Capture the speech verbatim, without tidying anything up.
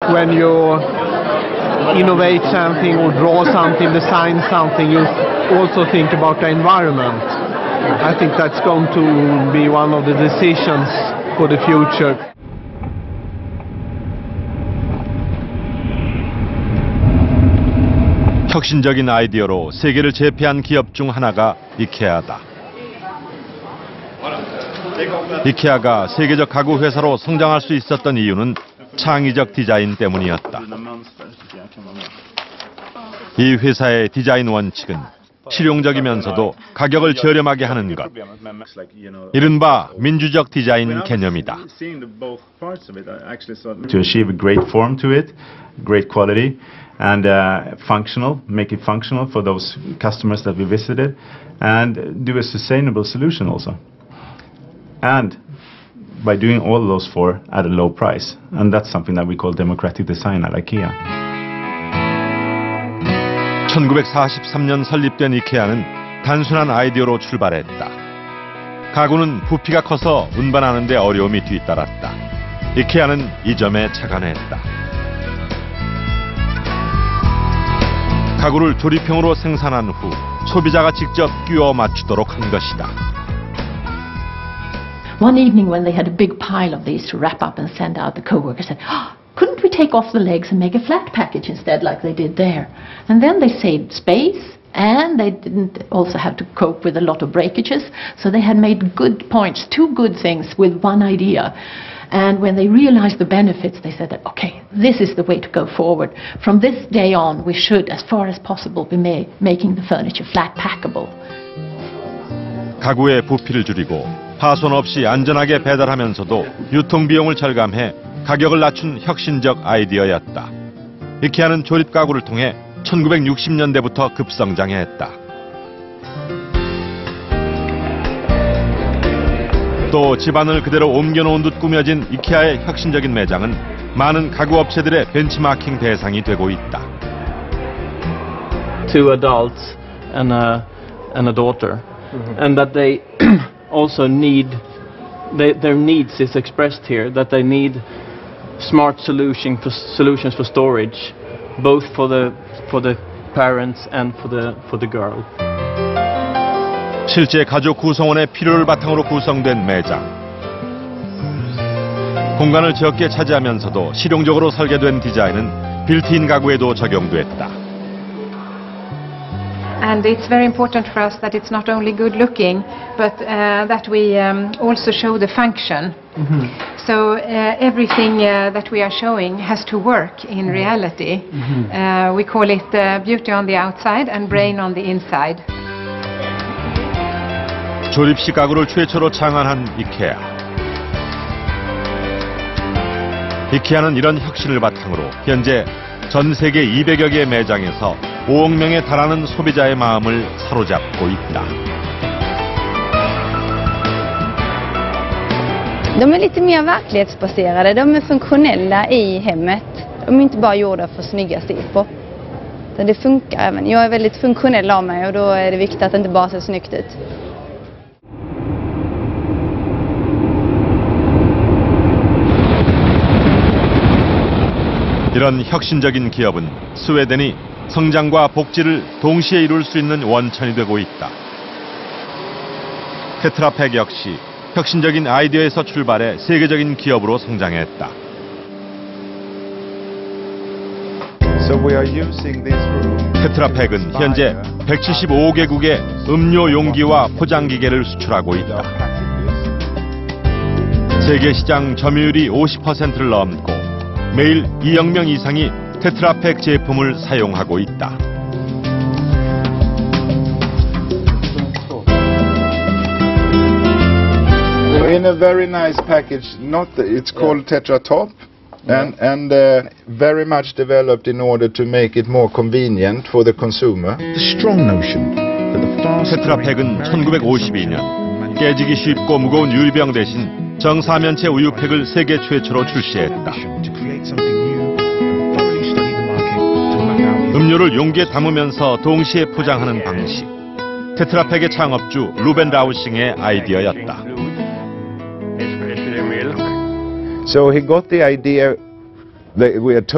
when you innovate something or draw something, design something, you also think about the environment. I think that's going to be one of the decisions for the future. 혁신적인 아이디어로 세계를 제패한 기업 중 하나가 이케아다. 이케아가 세계적 가구 회사로 성장할 수 있었던 이유는 창의적 디자인 때문이었다. 이 회사의 디자인 원칙은 실용적이면서도 가격을 저렴하게 하는 것, 이른바 민주적 디자인 개념이다. To achieve a great form to it, great quality, and uh, functional, make it functional for those customers that we visited, and do a sustainable solution also. And by doing all of those four at a low price, and that's something that we call democratic design at IKEA. 천구백사십삼 년 설립된 이케아는 단순한 아이디어로 출발했다. 가구는 부피가 커서 운반하는 데 어려움이 뒤따랐다. 이케아는 이 점에 착안했다. 가구를 조립형으로 생산한 후 소비자가 직접 끼워 맞추도록 한 것이다. One evening when they had a big pile of these to wrap up and send out, the co-workers said, oh, couldn't we take off the legs and make a flat package instead like they did there? And then they saved space and they didn't also have to cope with a lot of breakages. So they had made good points, two good things with one idea. And when they realized the benefits, they said that, okay, this is the way to go forward. From this day on, we should, as far as possible, be ma making the furniture flat packable. 가구의 부피를 줄이고 파손 없이 안전하게 배달하면서도 유통비용을 절감해 가격을 낮춘 혁신적 아이디어였다. 이케아는 조립 가구를 통해 천구백육십 년대부터 급성장했다. 또 집안을 그대로 옮겨놓은 듯 꾸며진 이케아의 혁신적인 매장은 많은 가구 업체들의 벤치마킹 대상이 되고 있다. Two adults and a, and a daughter, mm-hmm. and that they also need, they, their needs is expressed here, that they need smart solution for, solutions for storage, both for the, for the parents and for the, for the girl. 실제 가족 구성원의 필요를 바탕으로 구성된 매장. 공간을 적게 차지하면서도 실용적으로 설계된 디자인은 빌트인 가구에도 적용됐다. And it's very important for us that it's not only good looking, but uh, that we um, also show the function. Mm-hmm. So uh, everything uh, that we are showing has to work in reality. Mm-hmm. uh, we call it uh, beauty on the outside and brain on the inside. 조립식 가구를 최초로 창안한 이케아. 이케아는 이런 혁신을 바탕으로 현재 전 세계 이백여 개의 매장에서 오억 명에 달하는 소비자의 마음을 사로잡고 있다. De är lite mer verklighetsbaserade, de är funktionella i hemmet. De är inte bara gjorda för snygga se på. Det funkar även. Jag är väldigt funktionell av mig och då är det viktigt att det inte bara ser snyggt ut. 이런 혁신적인 기업은 스웨덴이 성장과 복지를 동시에 이룰 수 있는 원천이 되고 있다. 테트라팩 역시 혁신적인 아이디어에서 출발해 세계적인 기업으로 성장했다. 테트라팩은 현재 백칠십오 개국에 음료 용기와 포장기계를 수출하고 있다. 세계 시장 점유율이 오십 퍼센트를 넘고 매일 이억 명 이상이 테트라팩 제품을 사용하고 있다. In a very nice package, not the, it's called Tetra Top, and and uh, very much developed in order to make it more convenient for the consumer. The strong notion that the fast. 테트라팩은 천구백오십이 년 깨지기 쉽고 무거운 유리병 대신 정사면체 우유팩을 세계 최초로 출시했다. 음료를 용기에 담으면서 동시에 포장하는 방식. 테트라팩의 창업주 루벤 라우싱의 아이디어였다. So he got the idea that we had